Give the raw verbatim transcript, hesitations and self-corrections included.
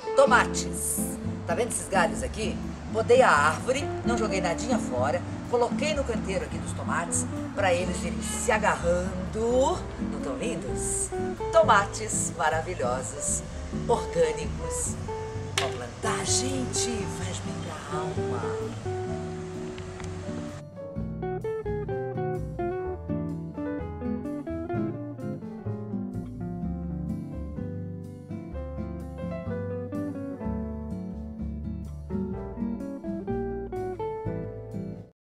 Tomates. Tá vendo esses galhos aqui? Podei a árvore, não joguei nadinha fora, coloquei no canteiro aqui dos tomates para eles irem se agarrando. Não estão lindos? Tomates maravilhosos, orgânicos. Vamos plantar, gente!